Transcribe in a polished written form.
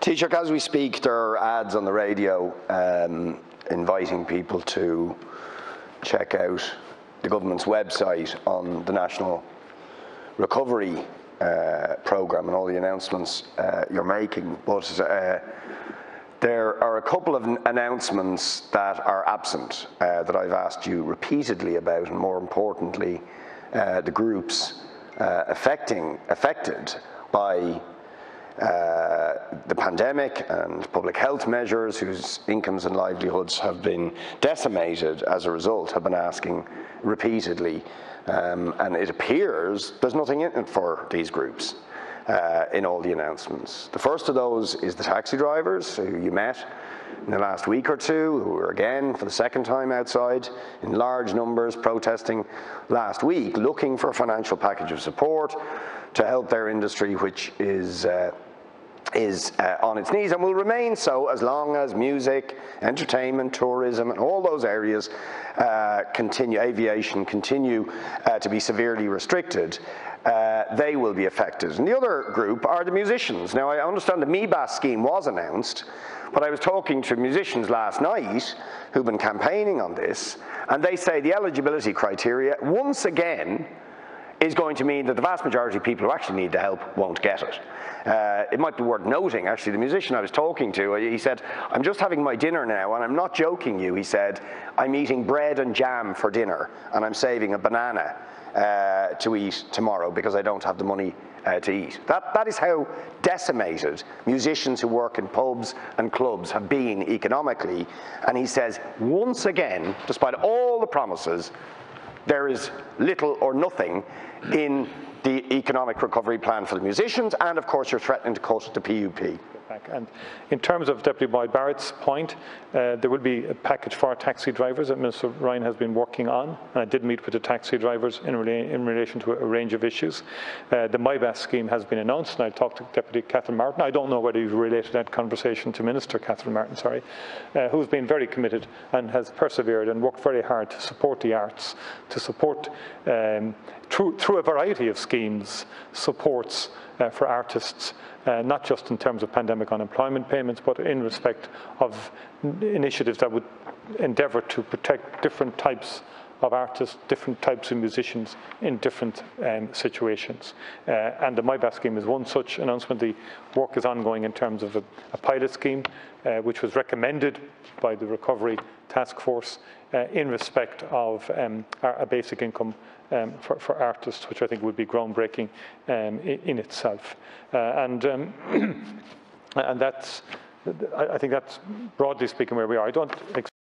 Taoiseach, as we speak, there are ads on the radio inviting people to check out the government's website on the National Recovery Programme and all the announcements you're making. But there are a couple of announcements that are absent that I've asked you repeatedly about, and more importantly, the groups affected by the pandemic and public health measures whose incomes and livelihoods have been decimated as a result, have been asking repeatedly, and it appears there's nothing in it for these groups in all the announcements. The first of those is the taxi drivers who you met in the last week or two, who were again for the second time outside in large numbers protesting last week, looking for a financial package of support to help their industry, which is on its knees and will remain so as long as music, entertainment, tourism and all those areas aviation continue to be severely restricted. They will be affected. And the other group are the musicians. Now, I understand the MIBAS scheme was announced, but I was talking to musicians last night who've been campaigning on this, and they say the eligibility criteria, once again, is going to mean that the vast majority of people who actually need the help won't get it. It might be worth noting, actually, the musician I was talking to, he said, I'm just having my dinner now, and I'm not joking you, he said, I'm eating bread and jam for dinner, and I'm saving a banana to eat tomorrow because I don't have the money to eat. That is how decimated musicians who work in pubs and clubs have been economically, and he says, once again, despite all the promises, there is little or nothing in the economic recovery plan for the musicians, and of course you're threatening to cut the PUP. And in terms of Deputy Boyd Barrett's point, there will be a package for taxi drivers that Minister Ryan has been working on, and I did meet with the taxi drivers in relation to a range of issues. The MIBAS scheme has been announced, and I talked to Deputy Catherine Martin. I don't know whether you've related that conversation to Minister Catherine Martin, who's been very committed and has persevered and worked very hard to support the arts, to support through a variety of schemes, supports for artists, not just in terms of pandemic unemployment payments, but in respect of initiatives that would endeavour to protect different types of artists, different types of musicians in different situations. And the MIBAS scheme is one such announcement. The work is ongoing in terms of a pilot scheme, which was recommended by the Recovery Task Force in respect of a basic income for artists, which I think would be groundbreaking in itself. And that's, I think that's broadly speaking where we are. I don't